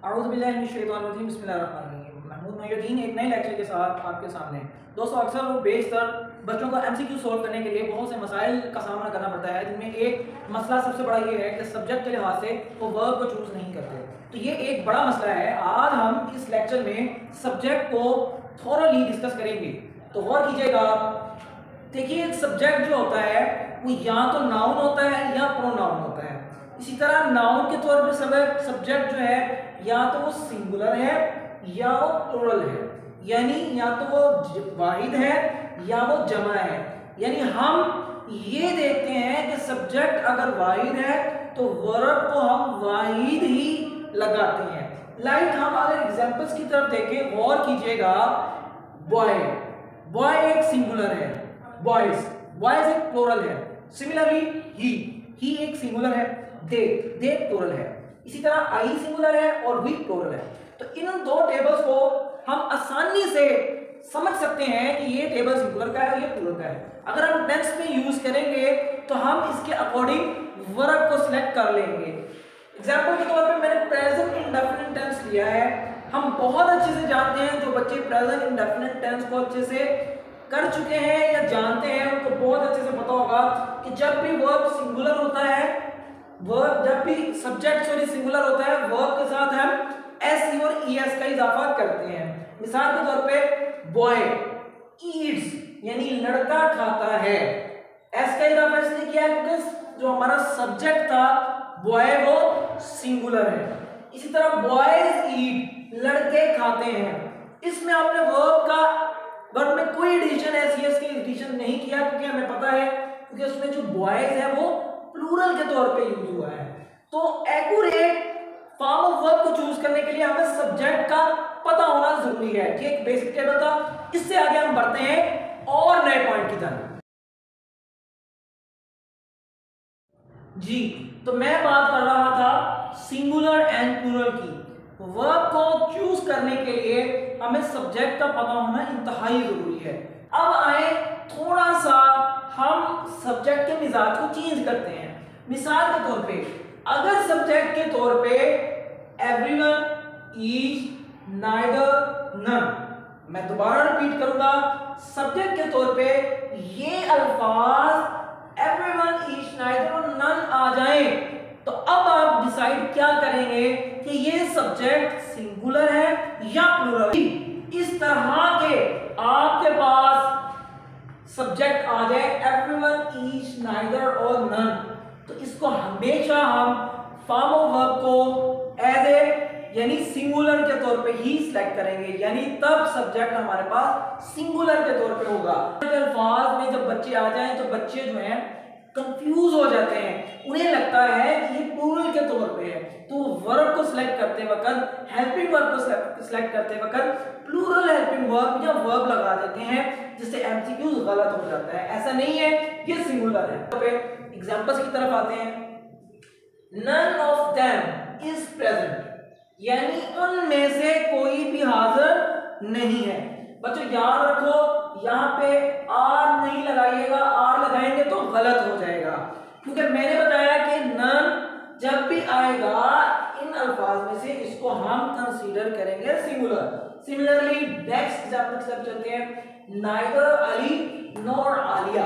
आऊज़ुबिल्लाहिमिनश्शैतानिर्रजीम बिस्मिल्लाहिर्रहमानिर्रहीम। महमूद मोइनुद्दीन एक नए लेक्चर के साथ आपके सामने। दोस्तों, अक्सर वो बेशतर बच्चों को एमसीक्यू सॉल्व करने के लिए बहुत से मसाइल का सामना करना पड़ता है, जिनमें एक मसला सबसे बड़ा ये है कि सब्जेक्ट के लिहाज से वो वर्ब को चूज़ नहीं करते। तो ये एक बड़ा मसला है। आज हम इस लेक्चर में सब्जेक्ट को थॉरली डिस्कस करेंगे। तो गौर कीजिएगा। देखिए, एक सब्जेक्ट जो होता है वो या तो नाउन होता है या प्रोनाउन होता है। इसी तरह नाउन के तौर पे सब्जेक्ट जो है या तो वो सिंगुलर है या वो प्लूरल है, यानी या तो वो वाहिद है या वो जमा है। यानी हम ये देखते हैं कि सब्जेक्ट अगर वाहिद है तो वर्ब को हम वाहिद ही लगाते हैं। लाइक हम अगर एग्जांपल्स की तरफ देखें, गौर कीजिएगा। बॉय, बॉय एक सिंगुलर है, बॉयज, बॉयज एक प्लूरल है। सिमिलरली ही एक सिंगुलर है, दे प्लूरल है। इसी तरह आई सिंगुलर है और वी प्लूरल है। तो इन दो टेबल्स को हम आसानी से समझ सकते हैं कि ये टेबल सिंगुलर का है और ये प्लूरल का है। अगर हम टेंस में यूज करेंगे तो हम इसके अकॉर्डिंग वर्ब को सिलेक्ट कर लेंगे। एग्जांपल के तौर पे मैंने प्रेजेंट इंडेफिनिट टेंस लिया है। हम बहुत अच्छे से जानते हैं, जो बच्चे प्रेजेंट इंडेफिनिट टेंस को अच्छे से कर चुके हैं या जानते हैं, उनको बहुत अच्छे से पता होगा कि जब भी वर्ब सिंगुलर होता है, वर्ब जब भी सब्जेक्ट सिंगुलर होता है, वर्ब के साथ हम एस और ईएस का इजाफा करते हैं। मिसाल के तौर पे बॉय ईट्स, यानी लड़का खाता है। एस का इजाफा इसलिए किया है क्योंकि जो हमारा सब्जेक्ट था बॉय वो सिंगुलर है। इसी तरह बॉयज ईट, लड़के खाते हैं। इसमें आपने वर्ब में कोई एडिशन एस की एडिशन नहीं किया, क्योंकि हमें पता है क्योंकि उसमें जो बॉयज है वो प्लूरल के तौर पे यूज हुआ है। तो एक्यूरेट फॉर्म ऑफ वर्ब को चूज करने के लिए हमें सब्जेक्ट का पता होना जरूरी है। ये एक बेसिक टेबल था। इससे आगे हम बढ़ते हैं और नए पॉइंट की तरफ। जी, तो मैं बात कर रहा था सिंगुलर एंड प्लूरल की। वर्ब को चूज करने के लिए हमें सब्जेक्ट का पता होना इंतहाई जरूरी है। अब आए थोड़ा सा हम सब्जेक्ट के मिजाज को चेंज करते हैं। मिसाल के तौर पे अगर सब्जेक्ट के तौर पे एवरीवन, ईच, नाइदर, नन, मैं दोबारा रिपीट करूंगा, सब्जेक्ट के तौर पे ये अल्फाज एवरीवन, ईच, नाइदर और नन आ जाए, तो अब आप डिसाइड क्या करेंगे कि ये सब्जेक्ट सिंगुलर है या प्लूरल। इस तरह के आपके पास सब्जेक्ट आ जाए एवरीवन, ईच, नाइदर और नन, तो इसको हमेशा हम फॉर्म ऑफ वर्ब को एज ए यानी सिंगुलर के तौर पे ही सिलेक्ट करेंगे, यानी तब सब्जेक्ट हमारे पास सिंगुलर के तौर पे होगा। अल्फाज में जब बच्चे आ जाएं तो बच्चे जो हैं कंफ्यूज हो जाते हैं, उन्हें लगता है कि ये प्लूरल के तौर पे है। तो वर्ब को सिलेक्ट करते वक्त, हेल्पिंग वर्ब को सिलेक्ट करते वक्त प्लूरल हेल्पिंग वर्ब या वर्ब लगा देते हैं, जिससे एमसीक्यूज गलत हो जाता है। ऐसा नहीं है, ये सिंगुलर है। तो एग्जांपल्स की तरफ आते हैं। None of them is present, यानी उनमें से कोई भी हाजिर नहीं है। बच्चों याद रखो, यहाँ पे आर नहीं लगाइएगा, आर लगाएंगे तो गलत हो जाएगा, क्योंकि मैंने बताया कि नन जब भी आएगा इन अल्फाज में से इसको हम कंसीडर करेंगे सिंगुलर। सिमिलरली नेक्स्ट एग्जांपल की तरफ चलते हैं। Neither Ali nor Alia.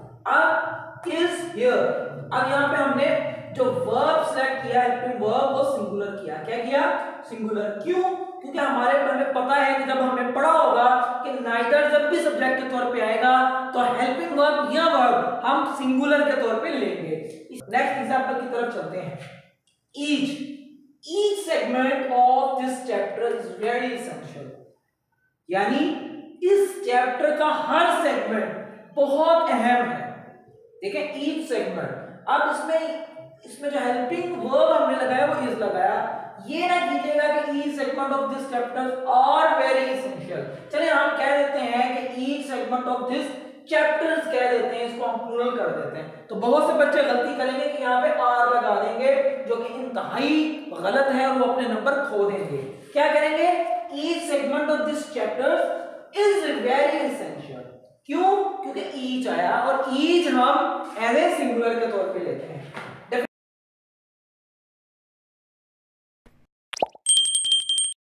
अब इज हियर, अब यहाँ पे हमने जो वर्ब सेलेक्ट किया हेल्पिंग वर्ब वो सिंगुलर किया। क्या किया? सिंगुलर। क्यों? क्योंकि हमें पता है कि जब हमने पढ़ा होगा कि नाइदर जब भी सब्जेक्ट के तौर पे आएगा तो हेल्पिंग वर्ब या वर्ब हम सिंगुलर के तौर पे लेंगे। नेक्स्ट एग्जांपल की तरफ चलते हैं। Each segment of this chapter is very essential, यानी इस चैप्टर का हर सेगमेंट बहुत अहम है। देखें, ईच सेगमेंट। अब इसमें जो हेल्पिंग वर्ब हमने लगाया वो इज लगाया। ये ना कीजिएगा कि each segment of this chapter are very essential. चलिए हम कह देते हैं कि each segment of this chapters कह देते हैं, इसको हम प्लूरल कर देते हैं। तो बहुत से बच्चे गलती करेंगे कि यहाँ पे आर लगा देंगे, जो कि इंतहाई गलत है और वो अपने नंबर खो देंगे। क्या करेंगे? Each segment of this chapter is very essential. क्यों? क्योंकि ईच आया और ईच हम एज ए सिंगुलर के तौर पे लेते हैं।